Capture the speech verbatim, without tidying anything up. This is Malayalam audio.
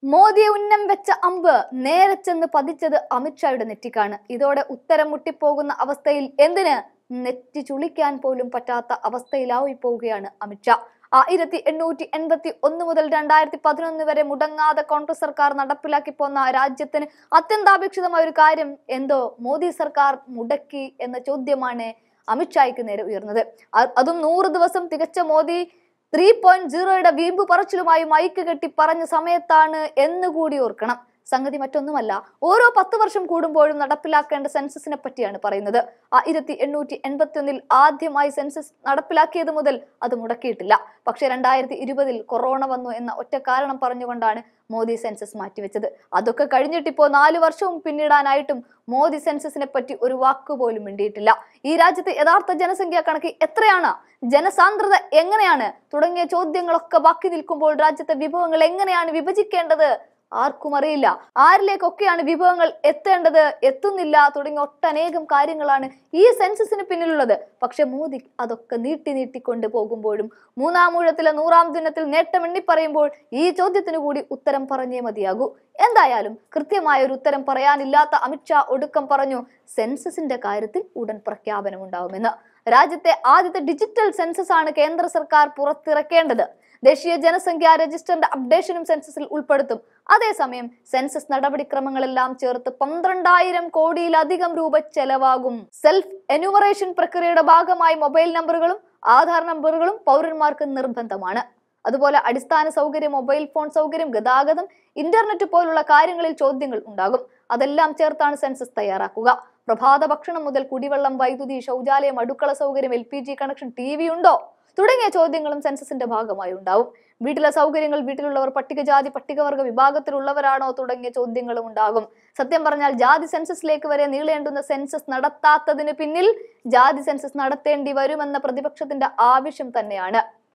മോദിയെ ഉന്നം വെച്ച അമ്പ് നേരെ ചെന്ന് പതിച്ചത് അമിത്ഷായുടെ നെറ്റിക്കാണ്. ഇതോടെ ഉത്തരം മുട്ടിപ്പോകുന്ന അവസ്ഥയിൽ എന്തിന് നെറ്റി ചുളിക്കാൻ പോലും പറ്റാത്ത അവസ്ഥയിലായി പോവുകയാണ് അമിത്ഷാ. ആയിരത്തി എണ്ണൂറ്റി എൺപത്തി ഒന്ന് മുതൽ രണ്ടായിരത്തി പതിനൊന്ന് വരെ മുടങ്ങാതെ കോൺഗ്രസ് സർക്കാർ നടപ്പിലാക്കി പോന്ന രാജ്യത്തിന് അത്യന്താപേക്ഷിതമായ ഒരു കാര്യം എന്തോ മോദി സർക്കാർ മുടക്കി എന്ന ചോദ്യമാണ് അമിത്ഷായ്ക്ക് നേരെ ഉയർന്നത്. അതും നൂറ് ദിവസം തികച്ച മോദി ത്രീ പോയിന്റ് സീറോയുടെ വീമ്പ് പറച്ചിലുമായി മൈക്ക് കെട്ടി പറഞ്ഞ സമയത്താണ് എന്നുകൂടി ഓർക്കണം. സംഗതി മറ്റൊന്നുമല്ല, ഓരോ പത്ത് വർഷം കൂടുമ്പോഴും നടപ്പിലാക്കേണ്ട സെൻസസിനെ പറ്റിയാണ് പറയുന്നത്. ആയിരത്തി എണ്ണൂറ്റി എൺപത്തി ഒന്നിൽ ആദ്യമായി സെൻസസ് നടപ്പിലാക്കിയത് മുതൽ അത് മുടക്കിയിട്ടില്ല. പക്ഷെ രണ്ടായിരത്തി ഇരുപതിൽ കൊറോണ വന്നു എന്ന ഒറ്റ കാരണം പറഞ്ഞുകൊണ്ടാണ് മോദി സെൻസസ് മാറ്റിവെച്ചത്. അതൊക്കെ കഴിഞ്ഞിട്ടിപ്പോ നാലു വർഷവും പിന്നിടാനായിട്ടും മോദി സെൻസസിനെ പറ്റി ഒരു വാക്കുപോലും മിണ്ടിയിട്ടില്ല. ഈ രാജ്യത്ത് യഥാർത്ഥ ജനസംഖ്യാ കണക്ക് എത്രയാണ്, ജനസാന്ദ്രത എങ്ങനെയാണ് തുടങ്ങിയ ചോദ്യങ്ങളൊക്കെ ബാക്കി നിൽക്കുമ്പോൾ രാജ്യത്തെ വിഭവങ്ങൾ എങ്ങനെയാണ് വിഭജിക്കേണ്ടത് ആർക്കും അറിയില്ല. ആരിലേക്കൊക്കെയാണ് വിഭവങ്ങൾ എത്തേണ്ടത്, എത്തുന്നില്ല തുടങ്ങിയ ഒട്ടനേകം കാര്യങ്ങളാണ് ഈ സെൻസസിന് പിന്നിലുള്ളത്. പക്ഷെ മോദി അതൊക്കെ നീട്ടി നീട്ടിക്കൊണ്ട് പോകുമ്പോഴും മൂന്നാം ഊഴത്തിലെ നൂറാം ദിനത്തിൽ നേട്ടം എണ്ണി പറയുമ്പോൾ ഈ ചോദ്യത്തിന് കൂടി ഉത്തരം പറഞ്ഞേ മതിയാകൂ. എന്തായാലും കൃത്യമായ ഒരു ഉത്തരം പറയാനില്ലാത്ത അമിത്ഷാ ഒടുക്കം പറഞ്ഞു സെൻസസിന്റെ കാര്യത്തിൽ ഉടൻ പ്രഖ്യാപനം ഉണ്ടാവുമെന്ന്. രാജ്യത്തെ ആദ്യത്തെ ഡിജിറ്റൽ സെൻസസ് ആണ് കേന്ദ്ര സർക്കാർ പുറത്തിറക്കേണ്ടത്. ദേശീയ ജനസംഖ്യാ രജിസ്റ്ററിന്റെ അപ്ഡേഷനും സെൻസസിൽ ഉൾപ്പെടുത്തും. അതേസമയം സെൻസസ് നടപടിക്രമങ്ങളെല്ലാം ചേർത്ത് പന്ത്രണ്ടായിരം കോടിയിലധികം രൂപ ചെലവാകും. സെൽഫ് എന്യൂമറേഷൻ പ്രക്രിയയുടെ ഭാഗമായി മൊബൈൽ നമ്പറുകളും ആധാർ നമ്പറുകളും പൗരന്മാർക്ക് നിർബന്ധമാണ്. അതുപോലെ അടിസ്ഥാന സൗകര്യം, മൊബൈൽ ഫോൺ സൗകര്യം, ഗതാഗതം, ഇന്റർനെറ്റ് പോലുള്ള കാര്യങ്ങളിൽ ചോദ്യങ്ങൾ ഉണ്ടാകും. അതെല്ലാം ചേർത്താണ് സെൻസസ് തയ്യാറാക്കുക. പ്രഭാത ഭക്ഷണം മുതൽ കുടിവെള്ളം, വൈദ്യുതി, ശൗചാലയം, അടുക്കള സൗകര്യം, L P G connection, T V ഉണ്ടോ തുടങ്ങിയ ചോദ്യങ്ങളും സെൻസസിന്റെ ഭാഗമായി ഉണ്ടാവും. വീട്ടിലെ സൗകര്യങ്ങൾ, വീട്ടിലുള്ളവർ പട്ടികജാതി പട്ടികവർഗ വിഭാഗത്തിലുള്ളവരാണോ തുടങ്ങിയ ചോദ്യങ്ങളും ഉണ്ടാകും. സത്യം പറഞ്ഞാൽ ജാതി സെൻസസിലേക്ക് വരെ നീളേണ്ടുന്ന സെൻസസ് നടത്താത്തതിന് പിന്നിൽ ജാതി സെൻസസ് നടത്തേണ്ടി വരുമെന്ന പ്രതിപക്ഷത്തിന്റെ ആവശ്യം തന്നെയാണ്.